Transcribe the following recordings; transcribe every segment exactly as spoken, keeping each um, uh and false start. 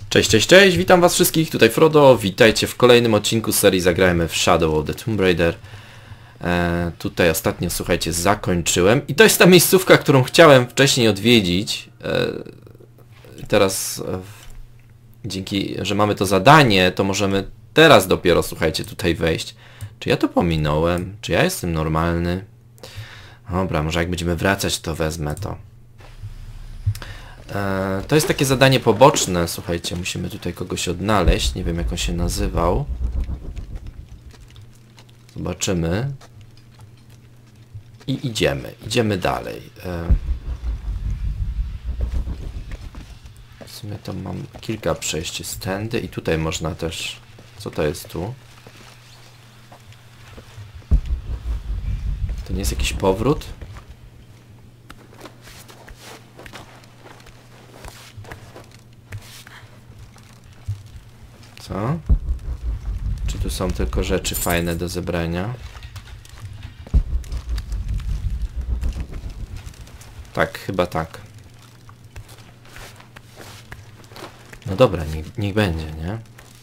Cześć, cześć, cześć, witam was wszystkich, tutaj Frodo, witajcie w kolejnym odcinku serii Zagrajmy w Shadow of the Tomb Raider. E, tutaj ostatnio, słuchajcie, zakończyłem i to jest ta miejscówka, którą chciałem wcześniej odwiedzić. E, teraz, e, dzięki, że mamy to zadanie, to możemy teraz dopiero, słuchajcie, tutaj wejść. Czy ja to pominąłem? Czy ja jestem normalny? Dobra, może jak będziemy wracać, to wezmę to. E, to jest takie zadanie poboczne, słuchajcie, musimy tutaj kogoś odnaleźć, nie wiem jak on się nazywał. Zobaczymy. I idziemy, idziemy dalej. E, w sumie to mam kilka przejść z tędy i tutaj można też... Co to jest tu? To nie jest jakiś powrót? Co? Czy tu są tylko rzeczy fajne do zebrania? Tak, chyba tak. No dobra, niech, niech będzie, nie?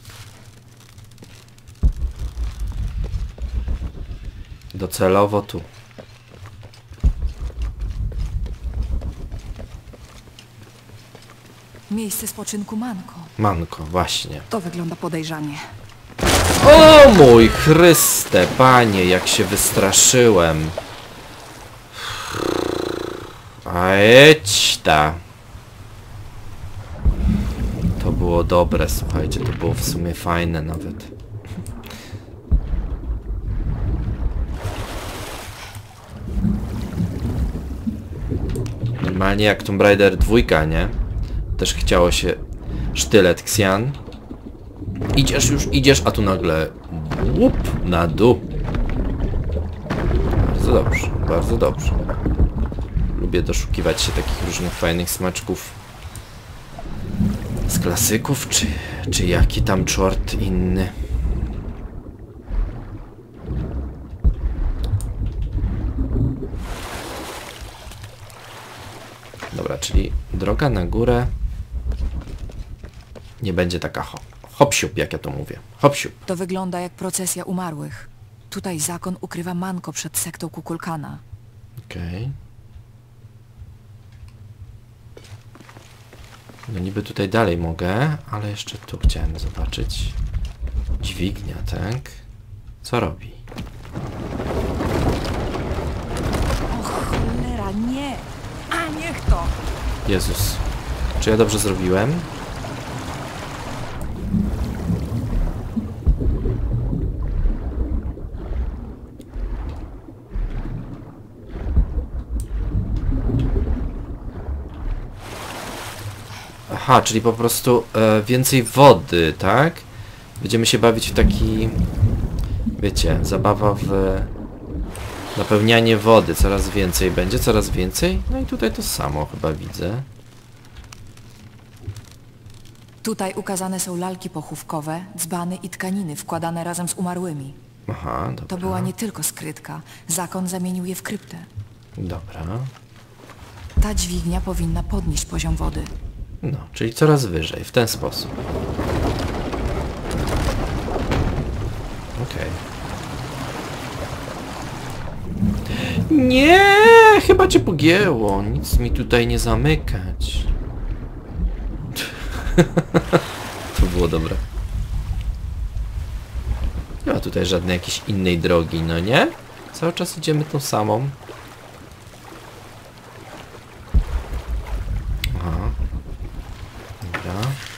Docelowo tu. Miejsce spoczynku Manko. Manko, właśnie. To wygląda podejrzanie. O mój Chryste, panie, jak się wystraszyłem. A jedź ta. To było dobre, słuchajcie, to było w sumie fajne nawet. Normalnie jak Tomb Raider dwa, nie? Też chciało się sztylet Xian. Idziesz już, idziesz, a tu nagle łup, na dół. Bardzo dobrze, bardzo dobrze. Lubię doszukiwać się takich różnych fajnych smaczków. Z klasyków, czy, czy jaki tam czort inny. Dobra, czyli droga na górę nie będzie taka ho hop-siup, jak ja to mówię. Hop-siup. To wygląda jak procesja umarłych. Tutaj zakon ukrywa Manko przed sektą Kukulkana. Okej. Okay. No niby tutaj dalej mogę, ale jeszcze tu chciałem zobaczyć. Dźwignia, tak? Co robi? O cholera, nie! A niech to! Jezus. Czy ja dobrze zrobiłem? Aha, czyli po prostu e, więcej wody, tak? Będziemy się bawić w taki... Wiecie, zabawa w... Napełnianie wody. Coraz więcej będzie, coraz więcej. No i tutaj to samo chyba widzę. Tutaj ukazane są lalki pochówkowe, dzbany i tkaniny wkładane razem z umarłymi. Aha, dobra. To była nie tylko skrytka. Zakon zamienił je w kryptę. Dobra. Ta dźwignia powinna podnieść poziom wody. No, czyli coraz wyżej, w ten sposób. Okej. Okay. Nie, chyba cię pogięło. Nic mi tutaj nie zamykać. To było dobre. Nie ma tutaj żadnej jakiejś innej drogi, no nie? Cały czas idziemy tą samą. Aha. Dobra.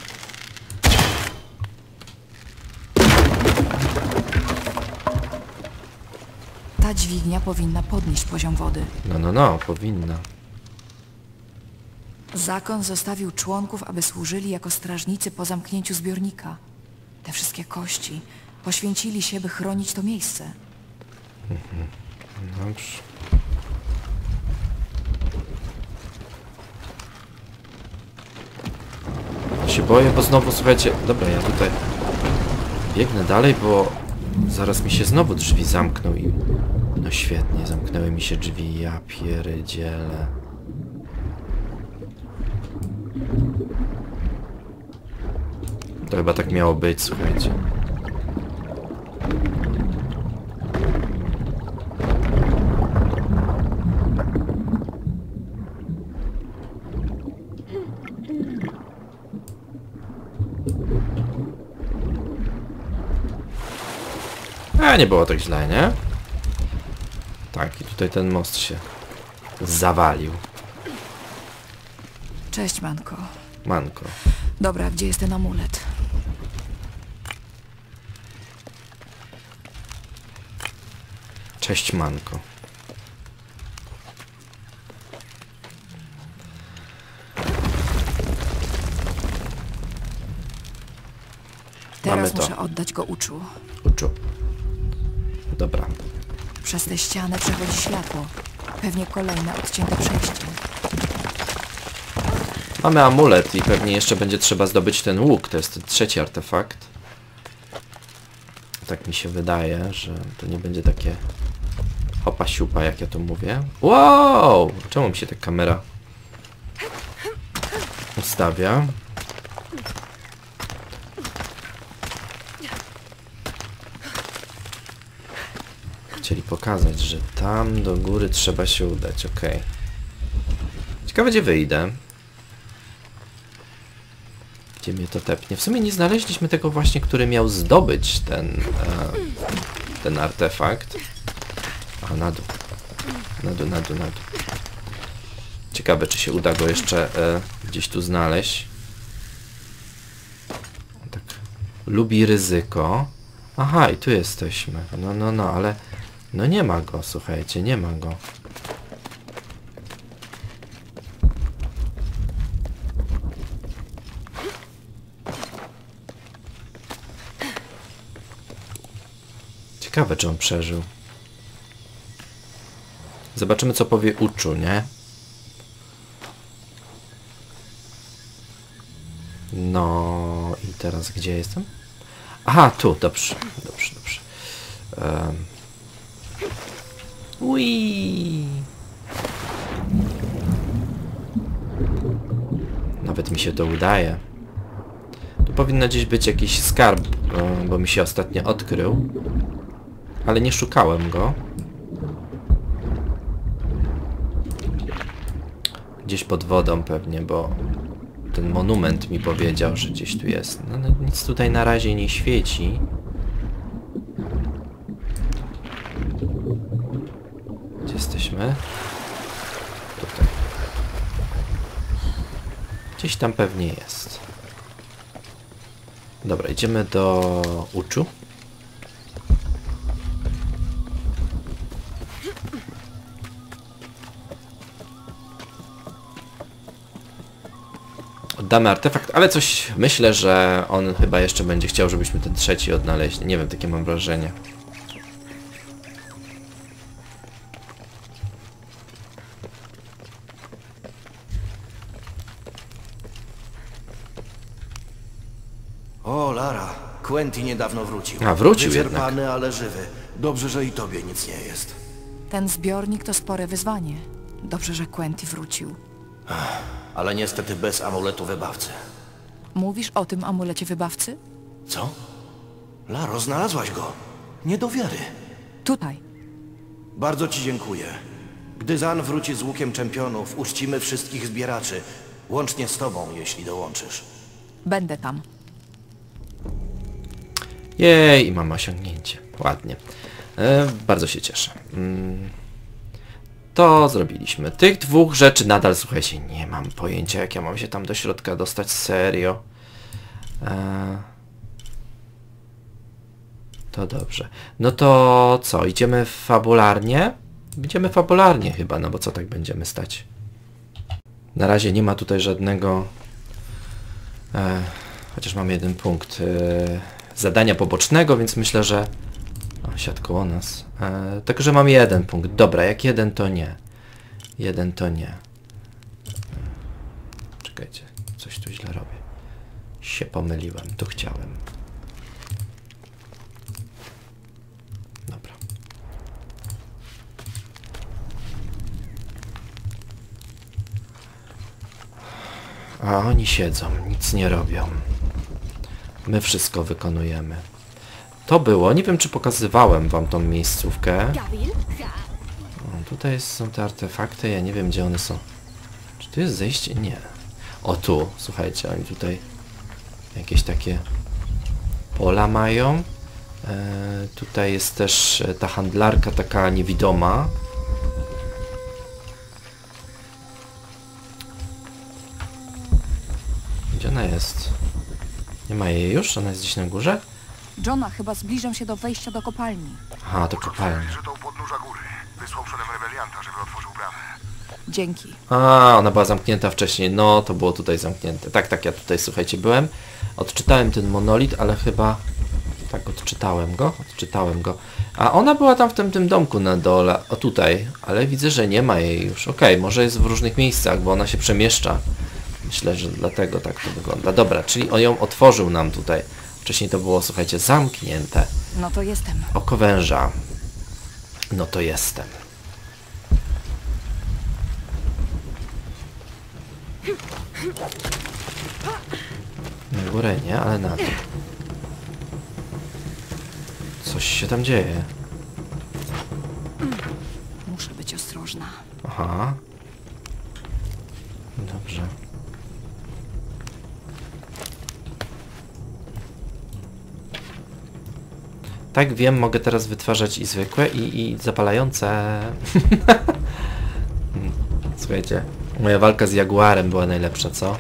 Ta dźwignia powinna podnieść poziom wody. No, no, no, powinna. Zakon zostawił członków, aby służyli jako strażnicy po zamknięciu zbiornika. Te wszystkie kości poświęcili się, by chronić to miejsce. Mhm. Dobrze. Ja się boję, bo znowu, słuchajcie... Dobra, ja tutaj biegnę dalej, bo zaraz mi się znowu drzwi zamkną i... No świetnie, zamknęły mi się drzwi, ja pierdzielę. To chyba tak miało być, słuchajcie. A nie było tak źle, nie? Tak, i tutaj ten most się zawalił. Cześć, Manko. Manko. Dobra, gdzie jest ten amulet? Cześć, Manko. Teraz Mamy to. muszę oddać go Uczu. Uczu. Dobra. Przez tę ścianę przechodzi światło. Pewnie kolejne odcięte przejście. Mamy amulet i pewnie jeszcze będzie trzeba zdobyć ten łuk. To jest ten trzeci artefakt. Tak mi się wydaje, że to nie będzie takie hopa siupa, jak ja to mówię. Wow! Czemu mi się ta kamera ustawia? Chcieli pokazać, że tam do góry trzeba się udać. Okej. Okay. Ciekawe, gdzie wyjdę. Gdzie mnie to tepnie. W sumie nie znaleźliśmy tego właśnie, który miał zdobyć ten, e, ten artefakt. A, na dół. Na dół, na dół, na dół. Ciekawe, czy się uda go jeszcze e, gdzieś tu znaleźć. Tak. Lubi ryzyko. Aha, i tu jesteśmy. No, no, no, ale... No nie ma go, słuchajcie, nie ma go. Ciekawe, czy on przeżył. Zobaczymy, co powie Uczu, nie? No i teraz gdzie jestem? Aha, tu, dobrze, dobrze, dobrze. Um. Ui. Nawet mi się to udaje. Tu powinno gdzieś być jakiś skarb, bo mi się ostatnio odkrył. Ale nie szukałem go. Gdzieś pod wodą pewnie, bo ten monument mi powiedział, że gdzieś tu jest. No, no nic tutaj na razie nie świeci. Gdzie jesteśmy? Tutaj. Gdzieś tam pewnie jest. Dobra, idziemy do Uczu. Oddamy artefakt, ale coś myślę, że on chyba jeszcze będzie chciał, żebyśmy ten trzeci odnaleźli. Nie wiem, takie mam wrażenie. O, Lara, Quentin niedawno wrócił. A, wrócił Wyczerpany, jednak. ale żywy. Dobrze, że i tobie nic nie jest. Ten zbiornik to spore wyzwanie. Dobrze, że Quentin wrócił. Ale niestety bez amuletu wybawcy. Mówisz o tym amulecie wybawcy? Co? Laro, znalazłaś go. Nie do wiary. Tutaj. Bardzo ci dziękuję. Gdy Zan wróci z łukiem czempionów, uczcimy wszystkich zbieraczy. Łącznie z tobą, jeśli dołączysz. Będę tam. Jej, i mamy osiągnięcie. Ładnie. E, bardzo się cieszę. Mm. To zrobiliśmy. Tych dwóch rzeczy nadal, słuchajcie, nie mam pojęcia, jak ja mam się tam do środka dostać. Serio. E... To dobrze. No to co? Idziemy fabularnie? Idziemy fabularnie chyba, no bo co tak będziemy stać? Na razie nie ma tutaj żadnego... E... Chociaż mamy jeden punkt e... zadania pobocznego, więc myślę, że... O, siadł koło nas. E, tylko, że mam jeden punkt. Dobra, jak jeden to nie. Jeden to nie. E, czekajcie, coś tu źle robię. Się pomyliłem, tu chciałem. Dobra. A oni siedzą, nic nie robią. My wszystko wykonujemy. To było, nie wiem czy pokazywałem wam tą miejscówkę. O, tutaj są te artefakty, ja nie wiem gdzie one są. Czy tu jest zejście? Nie. O tu, słuchajcie, oni tutaj jakieś takie pola mają. E, tutaj jest też ta handlarka taka niewidoma. Gdzie ona jest? Nie ma jej już? Ona jest gdzieś na górze? Johna, chyba zbliżam się do wejścia do kopalni. Aha, to kopalnia. że to u podnóża góry. Wysłał przodem rebelianta, żeby otworzył bramę. Dzięki. A, ona była zamknięta wcześniej. No, to było tutaj zamknięte. Tak, tak, ja tutaj, słuchajcie, byłem. Odczytałem ten monolit, ale chyba... Tak, odczytałem go. Odczytałem go. A ona była tam w tym, tym domku na dole. O, tutaj. Ale widzę, że nie ma jej już. Okej, okay, może jest w różnych miejscach, bo ona się przemieszcza. Myślę, że dlatego tak to wygląda. Dobra, czyli on ją otworzył nam tutaj. Wcześniej to było, słuchajcie, zamknięte. No to jestem. Oko węża. No to jestem. Na górę nie, ale na to. Coś się tam dzieje. Muszę być ostrożna. Aha. Dobrze. Tak, wiem, mogę teraz wytwarzać i zwykłe, i, i zapalające. Słuchajcie, moja walka z jaguarem była najlepsza, co?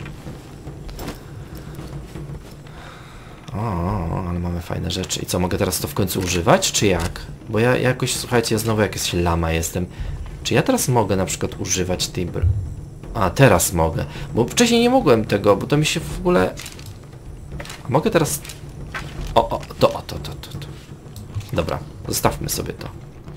O, ale mamy fajne rzeczy. I co, mogę teraz to w końcu używać, czy jak? Bo ja jakoś, słuchajcie, ja znowu jakaś lama jestem. Czy ja teraz mogę na przykład używać tej br... A, teraz mogę. Bo wcześniej nie mogłem tego, bo to mi się w ogóle... A mogę teraz... O, o, to, o, to, to, to, to. Dobra, zostawmy sobie to.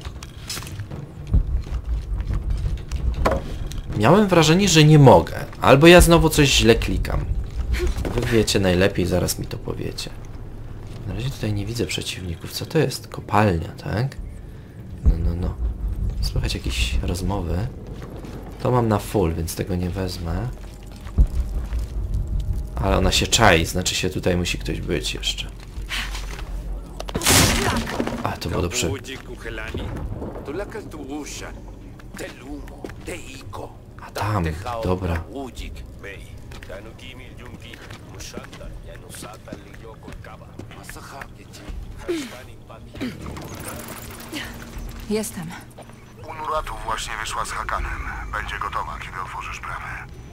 Miałem wrażenie, że nie mogę. Albo ja znowu coś źle klikam. Wy wiecie najlepiej, zaraz mi to powiecie. Na razie tutaj nie widzę przeciwników. Co to jest? Kopalnia, tak? No, no, no. Słychać jakieś rozmowy. To mam na full, więc tego nie wezmę. Ale ona się czai, znaczy się tutaj musi ktoś być jeszcze. A, to było dobrze. A tam, dobra. Jestem. Unuratu właśnie wyszła z Hakanem. Będzie gotowa, kiedy otworzysz bramę.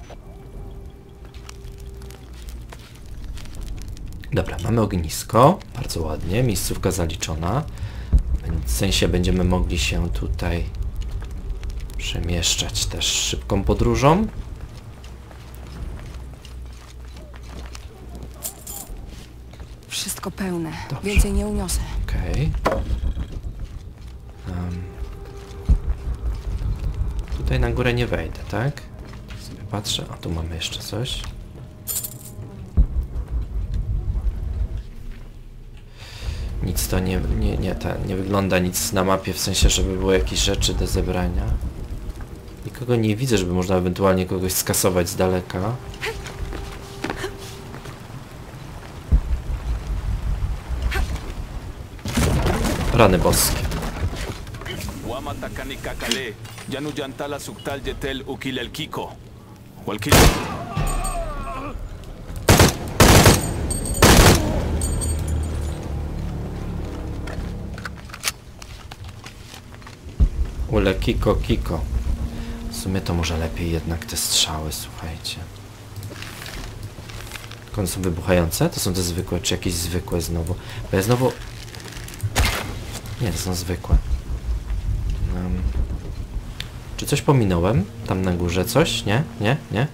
Dobra, mamy ognisko. Bardzo ładnie. Miejscówka zaliczona. W sensie będziemy mogli się tutaj przemieszczać też szybką podróżą. Wszystko pełne. Dobrze. Więcej nie uniosę. Okej. Okay. Um. Tutaj na górę nie wejdę, tak? Sobie patrzę. A tu mamy jeszcze coś. Nic to nie, nie, nie, ta, nie wygląda nic na mapie, w sensie, żeby było jakieś rzeczy do zebrania. Nikogo nie widzę, żeby można ewentualnie kogoś skasować z daleka. Rany boskie. Ule kiko kiko. W sumie to może lepiej jednak te strzały, słuchajcie. Tylko one są wybuchające? To są te zwykłe, czy jakieś zwykłe znowu? Bo ja znowu... Nie, to są zwykłe. Um. Czy coś pominąłem? Tam na górze coś? Nie? Nie? Nie?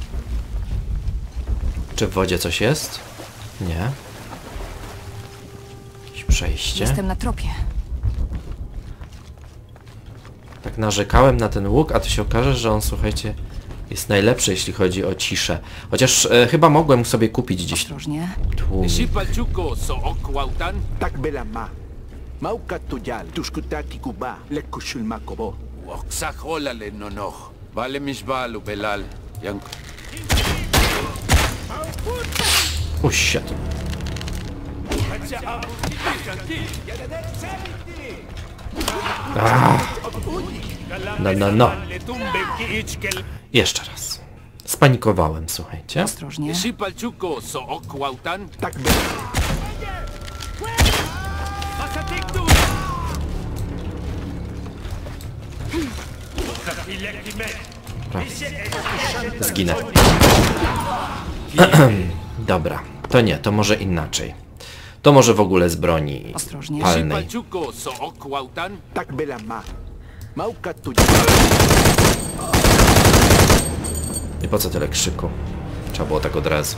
Czy w wodzie coś jest? Nie. Jakieś przejście. Jestem na tropie. Tak narzekałem na ten łuk, a to się okaże, że on, słuchajcie, jest najlepszy, jeśli chodzi o ciszę. Chociaż e, chyba mogłem sobie kupić gdzieś Ostrożnie. tłumik. Tak belama. Mauka tuyal, tuskutaki kuba, lekushul makobo. Waksahola le nonoh. Vale misbalu belal. Yang O, shit. Ah. No, no, no. Jeszcze raz. Spanikowałem, słuchajcie. Ostrożnie. Si palchuko so okwautan. Tak bela. Zginę. Dobra, to nie, to może inaczej. To może w ogóle z broni Ostrożnie. Si palnej. palchuko so okwautan. Tak bela ma. Mauka tu dzial. I po co tyle krzyku? Trzeba było tak od razu.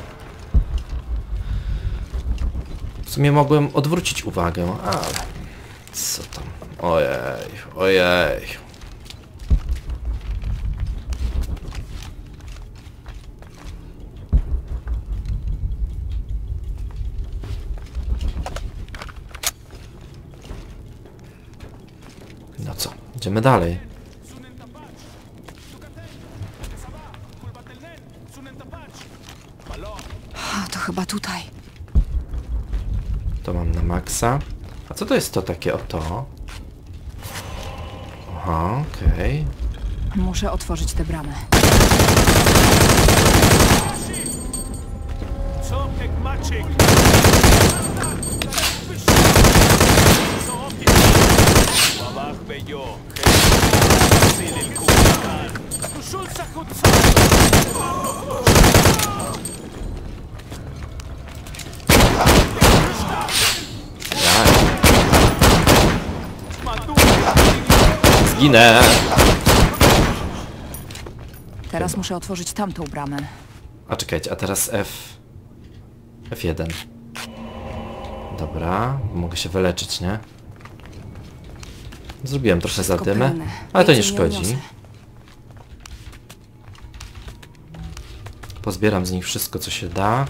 W sumie mogłem odwrócić uwagę, ale... Co tam? Ojej, ojej. No co? Idziemy dalej. A, to chyba tutaj. To mam na maksa. A co to jest to takie oto? Aha, okej. Okay. Muszę otworzyć tę bramę. Zginę! Teraz muszę otworzyć tamtą bramę. A czekajcie, a teraz F... F jeden. Dobra, mogę się wyleczyć, nie? Zrobiłem trochę zadymę, pełne. ale to nie Więcej nie szkodzi. uniosę. Pozbieram z nich wszystko, co się da.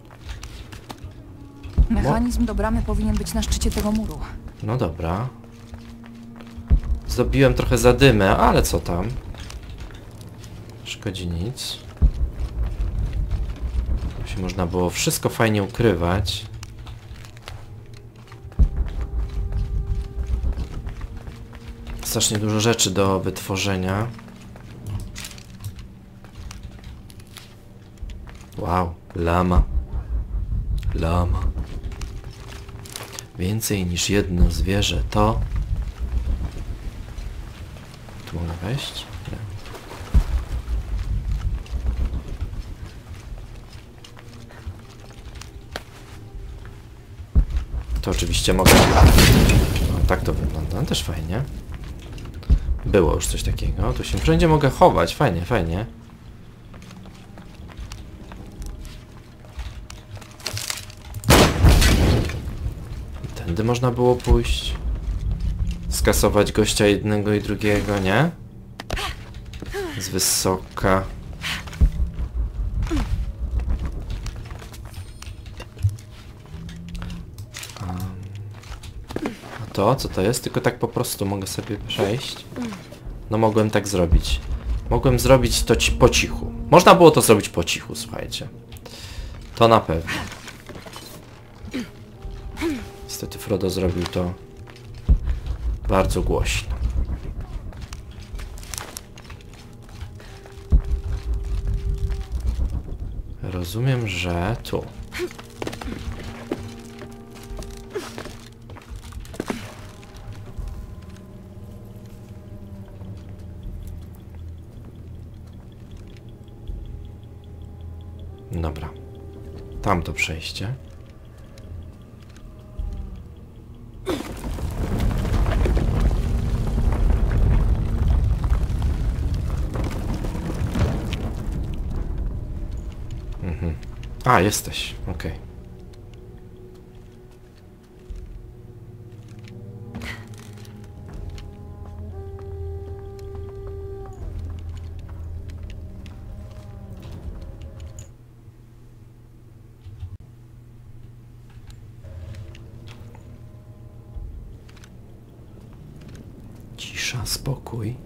Mechanizm do bramy powinien być na szczycie tego muru. No dobra. Zrobiłem trochę zadymę, ale co tam? Szkodzi nic. Tu się można było wszystko fajnie ukrywać. Strasznie dużo rzeczy do wytworzenia. Wow, lama. Lama. Więcej niż jedno zwierzę to... Tu mogę wejść? Nie. To oczywiście mogę... O, tak to wygląda, no też fajnie. Było już coś takiego. Tu się wszędzie mogę chować, fajnie, fajnie. Tędy można było pójść. Skasować gościa jednego i drugiego, nie? Z wysoka. A to, co to jest? Tylko tak po prostu mogę sobie przejść. No mogłem tak zrobić. Mogłem zrobić to ci po cichu. Można było to zrobić po cichu, słuchajcie. To na pewno. Niestety Frodo zrobił to bardzo głośno. Rozumiem, że tu. Dobra. Tamto przejście. Mhm. A, jesteś. Okej. Okay. Cisza, spokój.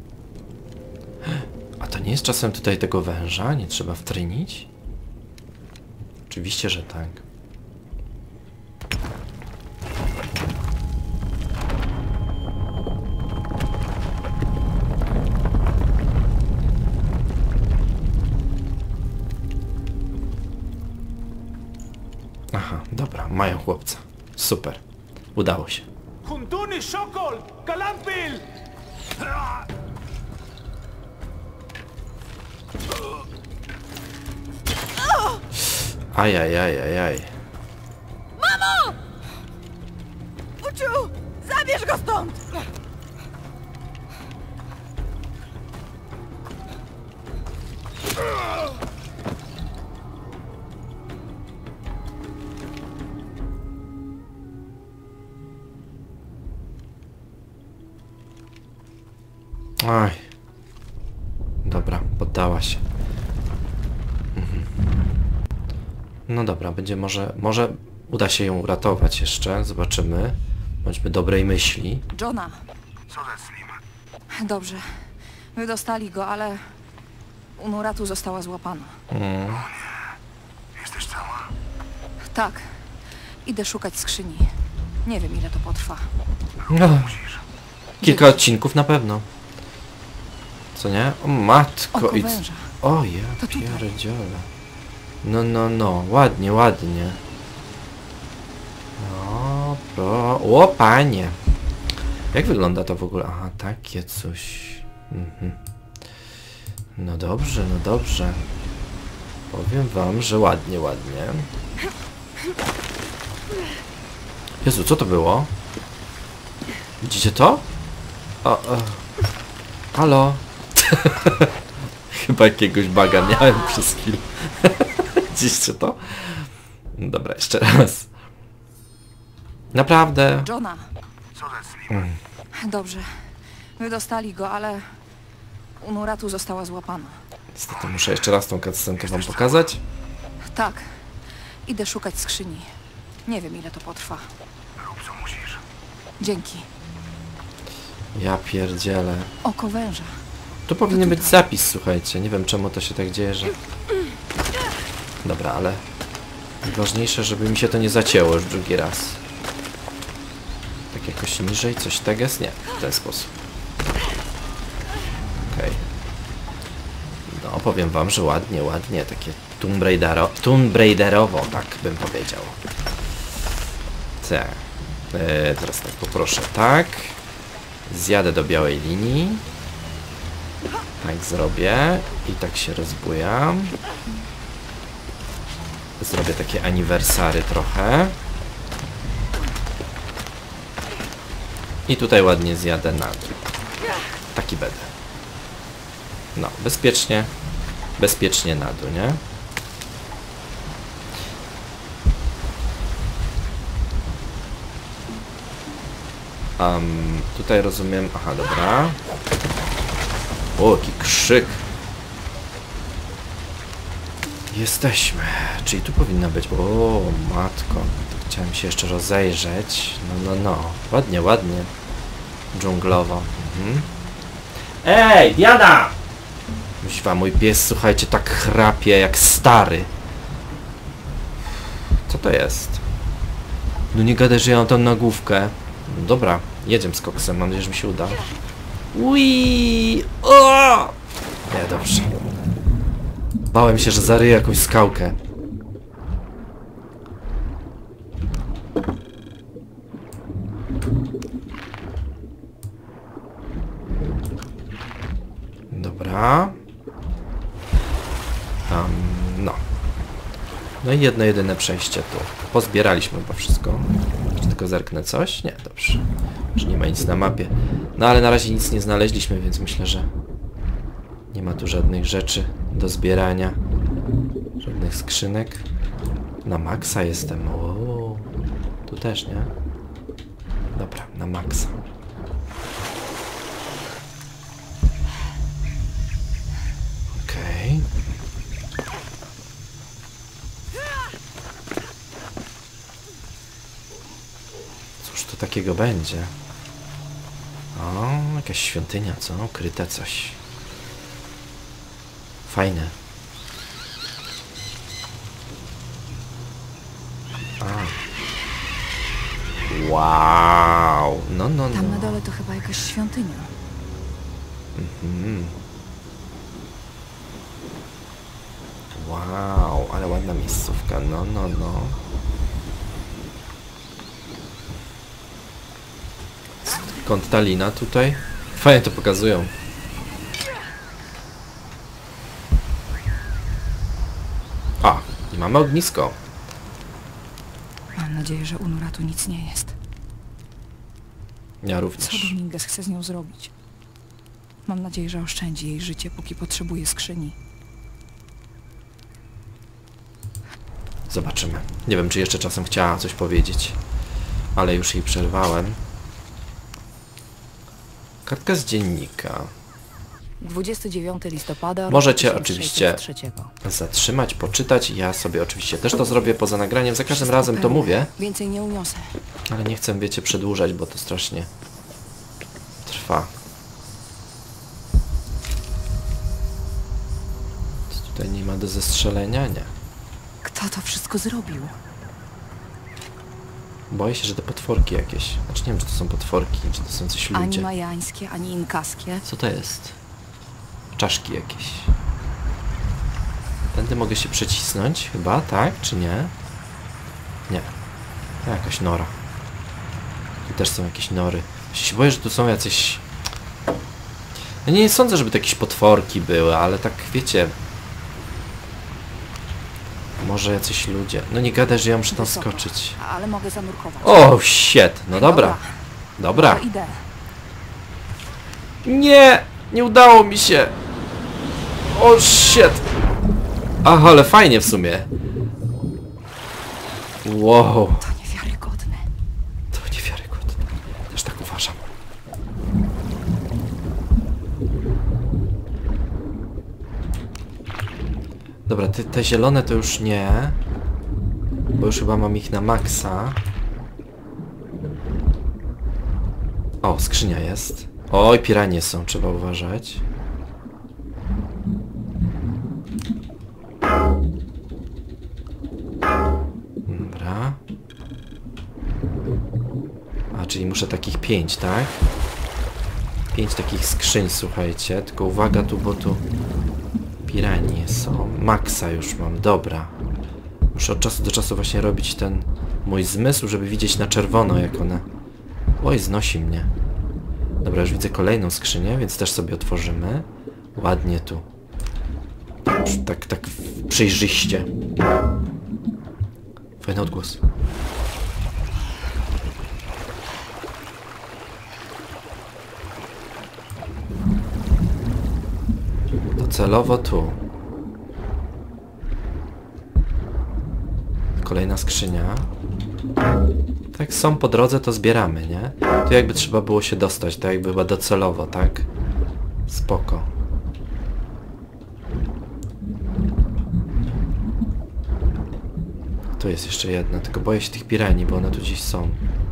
A to nie jest czasem tutaj tego węża? Nie trzeba wtrynić? Oczywiście, że tak. Aha, dobra, mają chłopca. Super. Udało się. Huntuni, Szokol! Kalampil! Ajajajajaj. Uczu! Zabierz go stąd! Aj. Dobra, poddała się. Mhm. No dobra, będzie może... Może uda się ją uratować jeszcze. Zobaczymy. Bądźmy dobrej myśli. Johna, Co ze Slim? dobrze. Wydostali go, ale... Unuratu została złapana. Jesteś cała? Tak. Idę szukać skrzyni. Nie wiem, ile to potrwa. No. Kilka odcinków na pewno. Co nie? O matko. Oko i węża. O ja To tutaj. pierdziele. No, no, no. Ładnie, ładnie. No, pro... O, panie. Jak wygląda to w ogóle? Aha, takie coś. Mhm. No dobrze, no dobrze. Powiem wam, że ładnie, ładnie. Jezu, co to było? Widzicie to? O, o. Halo? Chyba jakiegoś baga miałem przez chwilę. Widzicie to? Dobra, jeszcze raz. Naprawdę. Johna, Co ze Slim? dobrze. Wydostali go, ale... Unuratu została złapana. Niestety muszę jeszcze raz tą cutscenkę wam pokazać. Tak. Idę szukać skrzyni. Nie wiem, ile to potrwa. Rób co musisz. Dzięki. Ja pierdzielę. Oko węża. Tu powinien być zapis, słuchajcie. Nie wiem, czemu to się tak dzieje, że... Dobra, ale... Najważniejsze, żeby mi się to nie zacięło już drugi raz. Tak jakoś niżej, coś tak jest? Nie, w ten sposób. Okej. Okay. No, powiem wam, że ładnie, ładnie. Takie Tomb Raidero... Tomb Raiderowo, tak bym powiedział. Tak. Eee, teraz tak poproszę, tak. Zjadę do białej linii. Tak zrobię. I tak się rozbujam. Zrobię takie aniversary trochę. I tutaj ładnie zjadę na dół. Taki będę. No, bezpiecznie. Bezpiecznie na dół, nie? Um, tutaj rozumiem... Aha, dobra. O, jaki krzyk. Jesteśmy. Czyli tu powinna być... O, matko. To chciałem się jeszcze rozejrzeć. No, no, no. Ładnie, ładnie. Dżunglowo. Mhm. Ej, Diana! Myśla, mój pies, słuchajcie, tak chrapie jak stary. Co to jest? No nie gadaj, że ja mam tam nagłówkę. No dobra, jedziemy z koksem, mam nadzieję, że mi się uda. Ui! O! Nie, dobrze. Bałem się, że zaryję jakąś skałkę. Dobra. Um, no. No i jedno jedyne przejście tu. Pozbieraliśmy chyba wszystko. Czy tylko zerknę coś? Nie, dobrze. Że nie ma nic na mapie. No ale na razie nic nie znaleźliśmy, więc myślę, że nie ma tu żadnych rzeczy do zbierania. Żadnych skrzynek. Na maksa jestem. O, tu też, nie? Dobra, na maksa. Okej. Cóż to takiego będzie? O, jakaś świątynia, co? Ukryte coś. Fajne. A. Wow. No, no, no. Tam na dole to chyba jakaś świątynia. Mhm. Wow, ale ładna miejscówka. No, no, no. kąt Talina tutaj. Fajnie to pokazują. A, i mamy ognisko. Mam nadzieję, że Unura tu nic nie jest. Ja Co również. Dominguez chce z nią zrobić? Mam nadzieję, że oszczędzi jej życie, póki potrzebuje skrzyni. Zobaczymy. Nie wiem, czy jeszcze czasem chciała coś powiedzieć. Ale już jej przerwałem. Kartka z dziennika. dwudziestego dziewiątego listopada... Możecie roku oczywiście tysiąc sześćset trzy. zatrzymać, poczytać. Ja sobie oczywiście też to zrobię poza nagraniem. Za każdym Wszystko razem to pełne. mówię. Więcej nie uniosę. Ale nie chcę, wiecie, przedłużać, bo to strasznie trwa. Co tutaj nie ma do zestrzelenia? Nie. Kto to wszystko zrobił? Boję się, że te potworki jakieś. Znaczy nie wiem, czy to są potworki, czy to są coś Ani ludzie. majańskie, ani inkaskie. Co to jest? Czaszki jakieś. Tędy mogę się przecisnąć chyba, tak? Czy nie? Nie. To jakaś nora. Tu też są jakieś nory. Ja się boję, że tu są jacyś... Ja nie sądzę, żeby to jakieś potworki były, ale tak wiecie... Może jacyś ludzie. No nie gadaj, że ja muszę tam Wysoko, skoczyć. ale mogę zanurkować. O, shit! No dobra. Dobra. To idę. Nie! Nie udało mi się! O, shit! Ach, ale fajnie w sumie. Wow. To niewiarygodne. To niewiarygodne. Też tak uważam. Dobra, te, te zielone to już nie. Bo już chyba mam ich na maksa. O, skrzynia jest. Oj, piranie są, trzeba uważać. Dobra. A, czyli muszę takich pięć, tak? Pięć takich skrzyń, słuchajcie. Tylko uwaga tu, bo tu piranie są. Maksa już mam, dobra. Muszę od czasu do czasu właśnie robić ten mój zmysł, żeby widzieć na czerwono, jak one... Oj, znosi mnie. Dobra, już widzę kolejną skrzynię, więc też sobie otworzymy. Ładnie tu. Tak, tak przejrzyście. Fajny odgłos. Docelowo tu. Kolejna skrzynia. Tak są po drodze, to zbieramy, nie? Tu jakby trzeba było się dostać, to jakby chyba docelowo, tak? Spoko. Tu jest jeszcze jedna, tylko boję się tych piranii, bo one tu gdzieś są.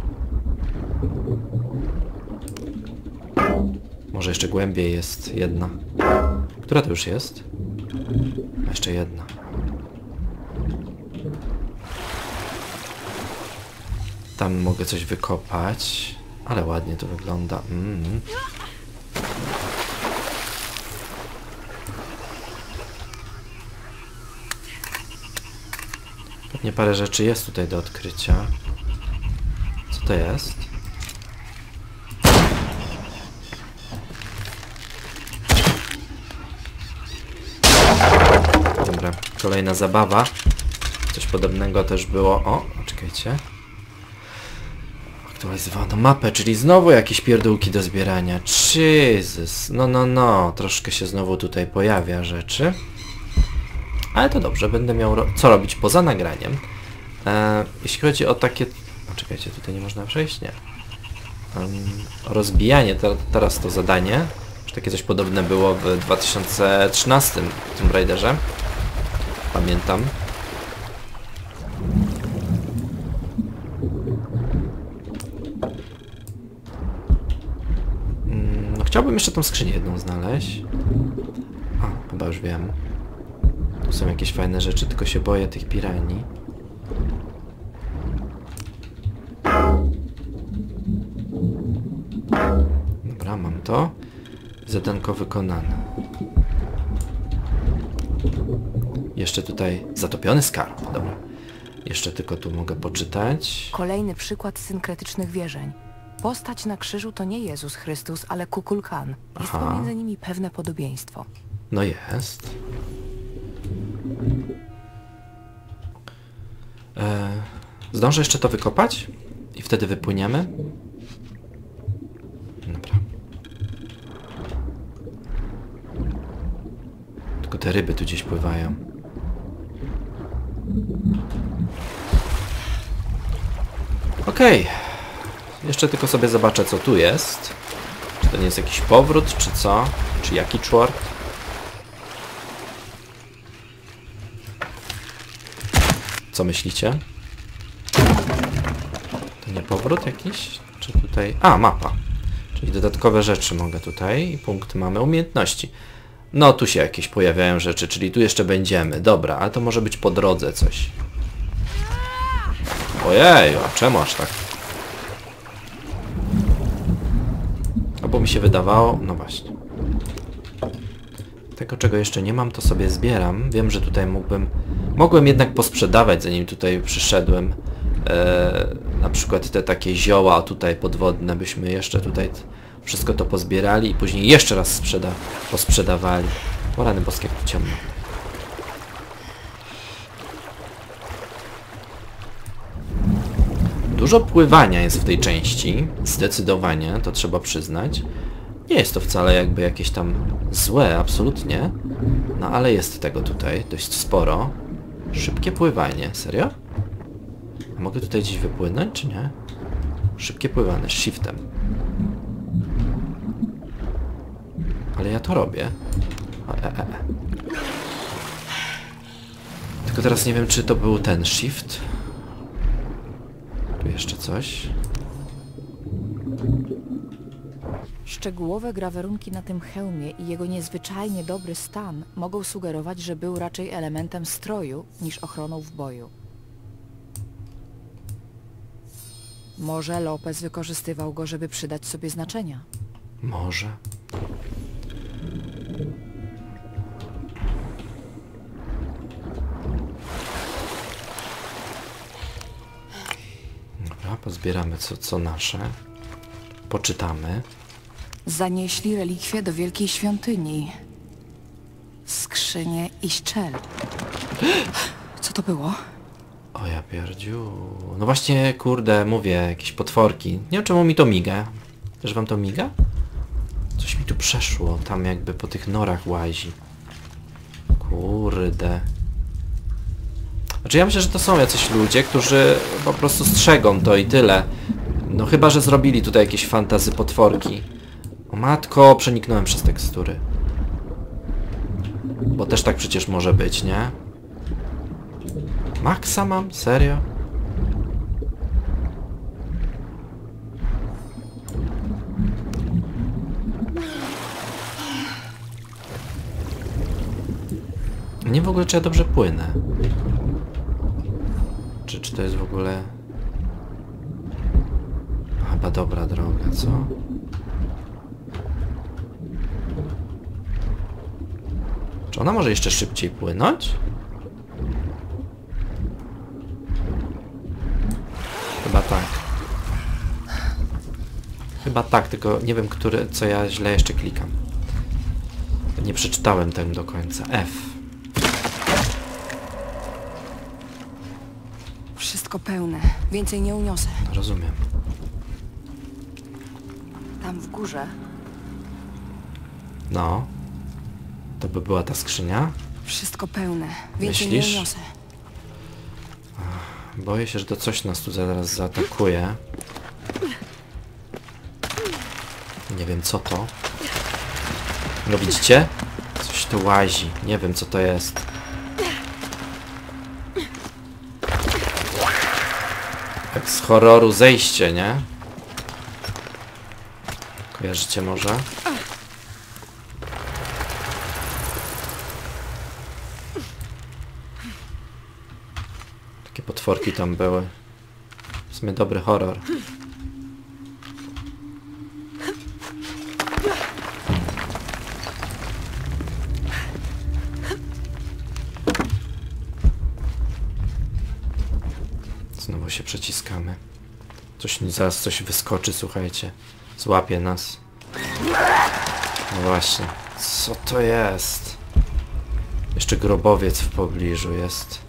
Może jeszcze głębiej jest jedna. Która to już jest? A jeszcze jedna. Tam mogę coś wykopać, ale ładnie to wygląda. Mm. Pewnie parę rzeczy jest tutaj do odkrycia. Co to jest? Dobra, kolejna zabawa. Coś podobnego też było. O, czekajcie. Aktualizowano mapę, czyli znowu jakieś pierdółki do zbierania. Jezus. No, no, no. Troszkę się znowu tutaj pojawia rzeczy. Ale to dobrze, będę miał ro co robić poza nagraniem. E, jeśli chodzi o takie... O, czekajcie, tutaj nie można przejść? Nie. Um, rozbijanie, to, teraz to zadanie. Już takie coś podobne było w dwa tysiące trzynastym Tomb Raiderze. Pamiętam. No, chciałbym jeszcze tą skrzynię jedną znaleźć. A, chyba już wiem. Tu są jakieś fajne rzeczy, tylko się boję tych piranii. Dobra, mam to. Zadanko wykonane. Jeszcze tutaj zatopiony skarb. Dobra. Jeszcze tylko tu mogę poczytać. Kolejny przykład synkretycznych wierzeń. Postać na krzyżu to nie Jezus Chrystus, ale Kukulkan. Jest Aha. pomiędzy nimi pewne podobieństwo. No jest. E, zdążę jeszcze to wykopać? I wtedy wypłyniemy? Dobra. Tylko te ryby tu gdzieś pływają. Okej. Okay. Jeszcze tylko sobie zobaczę, co tu jest. Czy to nie jest jakiś powrót, czy co? Czy jaki czwort? Co myślicie? To nie powrót jakiś? Czy tutaj... A, mapa. Czyli dodatkowe rzeczy mogę tutaj. I punkt mamy umiejętności. No, tu się jakieś pojawiają rzeczy, czyli tu jeszcze będziemy. Dobra, ale to może być po drodze coś. Ojeju, a czemu aż tak? Albo mi się wydawało... No właśnie. Tego, czego jeszcze nie mam, to sobie zbieram. Wiem, że tutaj mógłbym... Mogłem jednak posprzedawać, zanim tutaj przyszedłem. Eee, na przykład te takie zioła tutaj podwodne, byśmy jeszcze tutaj wszystko to pozbierali i później jeszcze raz sprzeda posprzedawali. O rany boskie, jak ciemno. Dużo pływania jest w tej części. Zdecydowanie, to trzeba przyznać. Nie jest to wcale jakby jakieś tam złe, absolutnie. No ale jest tego tutaj dość sporo. Szybkie pływanie, serio? A mogę tutaj gdzieś wypłynąć, czy nie? Szybkie pływanie, shiftem. Ale ja to robię. O, e, e, e. Tylko teraz nie wiem, czy to był ten shift. Tu jeszcze coś. Szczegółowe grawerunki na tym hełmie i jego niezwyczajnie dobry stan mogą sugerować, że był raczej elementem stroju niż ochroną w boju. Może Lopez wykorzystywał go, żeby przydać sobie znaczenia. Może. Dobra, pozbieramy co, co nasze. Poczytamy. Zanieśli relikwie do wielkiej świątyni. Skrzynie i szczel. Co to było? O ja pierdziu. No właśnie, kurde, mówię, jakieś potworki. Nie wiem, czemu mi to miga. Też wam to miga? Coś mi tu przeszło. Tam jakby po tych norach łazi. Kurde. Znaczy ja myślę, że to są jacyś ludzie, którzy po prostu strzegą to i tyle. No chyba, że zrobili tutaj jakieś fantazy potworki. O matko, przeniknąłem przez tekstury. Bo też tak przecież może być, nie? Maxa mam? Serio? Nie w ogóle, czy ja dobrze płynę. Czy, czy to jest w ogóle... Chyba dobra droga, co? Czy ona może jeszcze szybciej płynąć? Chyba tak. Chyba tak, tylko nie wiem, który, co ja źle jeszcze klikam. Nie przeczytałem tego do końca. F. Wszystko pełne. Więcej nie uniosę. Rozumiem. Tam w górze. No. To by była ta skrzynia? Wszystko pełne. Więcej Myślisz? nie uniosę. Boję się, że to coś nas tu zaraz zaatakuje. Nie wiem co to. No widzicie? Coś tu łazi. Nie wiem co to jest. Jak z horroru zejście, nie? Kojarzycie może? Takie potworki tam były. W sumie dobry horror. Znowu się przeciskamy. Coś, zaraz coś wyskoczy, słuchajcie. Złapie nas. No właśnie. Co to jest? Jeszcze grobowiec w pobliżu jest.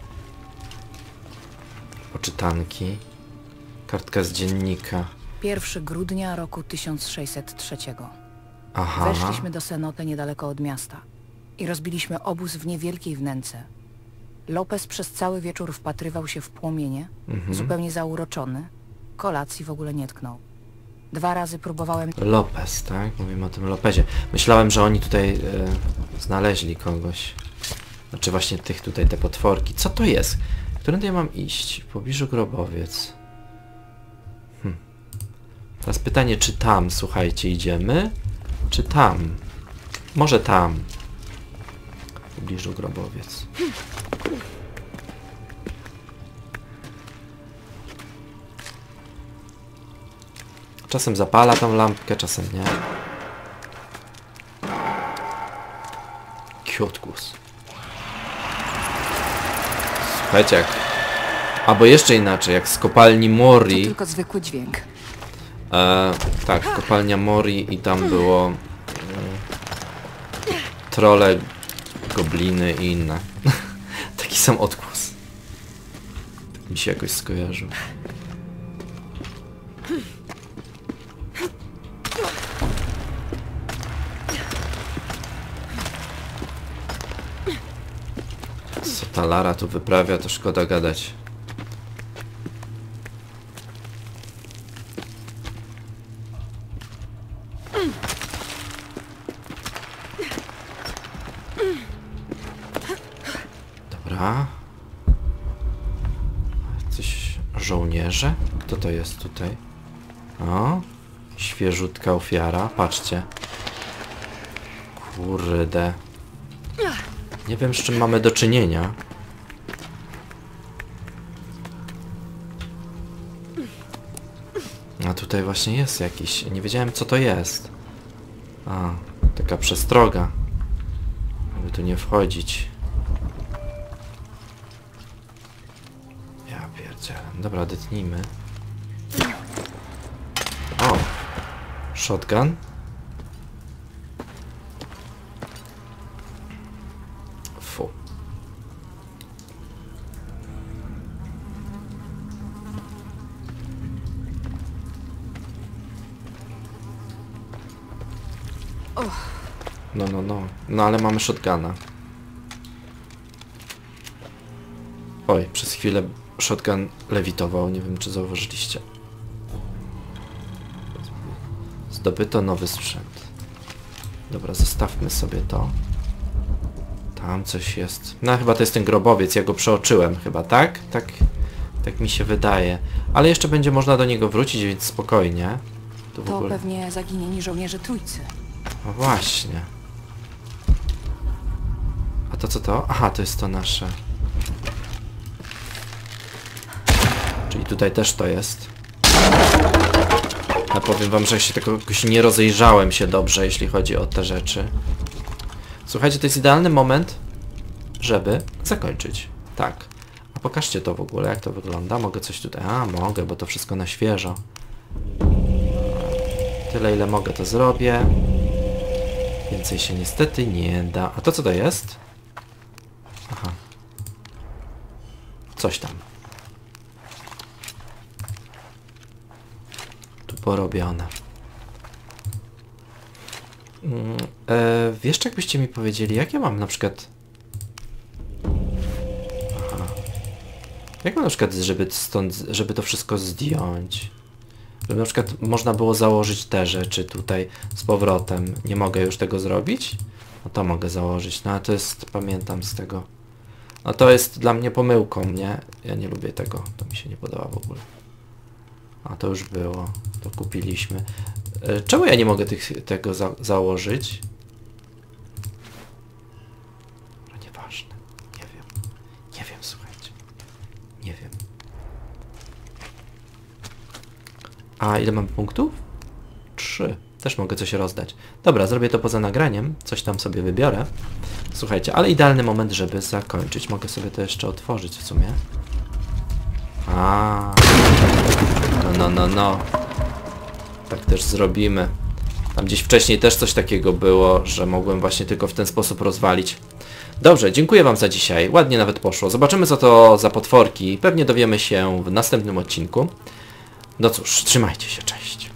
Poczytanki. Kartka z dziennika. pierwszego grudnia roku tysiąc sześćset trzeciego. Aha. Weszliśmy do Cenote niedaleko od miasta i rozbiliśmy obóz w niewielkiej wnęce. Lopez przez cały wieczór wpatrywał się w płomienie, Mhm. zupełnie zauroczony. Kolacji w ogóle nie tknął. Dwa razy próbowałem... Lopez, tak? Mówimy o tym Lopezie. Myślałem, że oni tutaj e, znaleźli kogoś. Znaczy właśnie tych tutaj, te potworki. Co to jest? Którędy ja mam iść? W pobliżu grobowiec. Hm. Teraz pytanie, czy tam, słuchajcie, idziemy? Czy tam? Może tam. W pobliżu grobowiec. Czasem zapala tą lampkę, czasem nie. Kiotkus. Słuchajcie, jak... Albo jeszcze inaczej, jak z kopalni Mori. To tylko zwykły dźwięk. E, tak, kopalnia Mori i tam było... E, trolle, gobliny i inne. Taki sam odgłos. Tak mi się jakoś skojarzył. Co ta Lara tu wyprawia, to szkoda gadać. Dobra. Coś... żołnierze? Kto to jest tutaj? O, świeżutka ofiara, patrzcie. Kurde. Nie wiem, z czym mamy do czynienia. A tutaj właśnie jest jakiś... Nie wiedziałem, co to jest. A, taka przestroga. Żeby tu nie wchodzić. Ja pierdzielę. Dobra, detnijmy. O! Shotgun. Fu. No, no, no. No, ale mamy shotguna. Oj, przez chwilę shotgun lewitował. Nie wiem, czy zauważyliście. Zdobyto nowy sprzęt. Dobra, zostawmy sobie to. Tam coś jest. No, chyba to jest ten grobowiec. Ja go przeoczyłem chyba, tak? Tak, tak mi się wydaje. Ale jeszcze będzie można do niego wrócić, więc spokojnie. Tu w To ogóle... pewnie zaginieni żołnierze Trójcy. No właśnie. A to co to? Aha, to jest to nasze. Czyli tutaj też to jest. Ja powiem wam, że ja się tego jakoś nie rozejrzałem się dobrze, jeśli chodzi o te rzeczy. Słuchajcie, to jest idealny moment, żeby zakończyć. Tak. A pokażcie to w ogóle, jak to wygląda. Mogę coś tutaj... A, mogę, bo to wszystko na świeżo. Tyle, ile mogę, to zrobię. Więcej się niestety nie da. A to co to jest? Aha. Coś tam. Tu porobione. Mm, e, wiesz, jakbyście mi powiedzieli, jak ja mam na przykład... Aha. Jak mam na przykład, żeby stąd, żeby to wszystko zdjąć? Żeby na przykład można było założyć te rzeczy tutaj z powrotem. Nie mogę już tego zrobić? No to mogę założyć. No ale to jest, pamiętam z tego. No to jest dla mnie pomyłką, nie? Ja nie lubię tego. To mi się nie podoba w ogóle. A to już było. To kupiliśmy. E, czemu ja nie mogę tych, tego za założyć? No nieważne. Nie wiem. Nie wiem, słuchajcie. Nie wiem. A ile mam punktów? Trzy. Też mogę coś rozdać. Dobra, zrobię to poza nagraniem. Coś tam sobie wybiorę. Słuchajcie, ale idealny moment, żeby zakończyć. Mogę sobie to jeszcze otworzyć w sumie. A, No, no, no, no. Tak też zrobimy. Tam gdzieś wcześniej też coś takiego było, że mogłem właśnie tylko w ten sposób rozwalić. Dobrze, dziękuję wam za dzisiaj. Ładnie nawet poszło. Zobaczymy, co to za potworki. Pewnie dowiemy się w następnym odcinku. No cóż, trzymajcie się, cześć.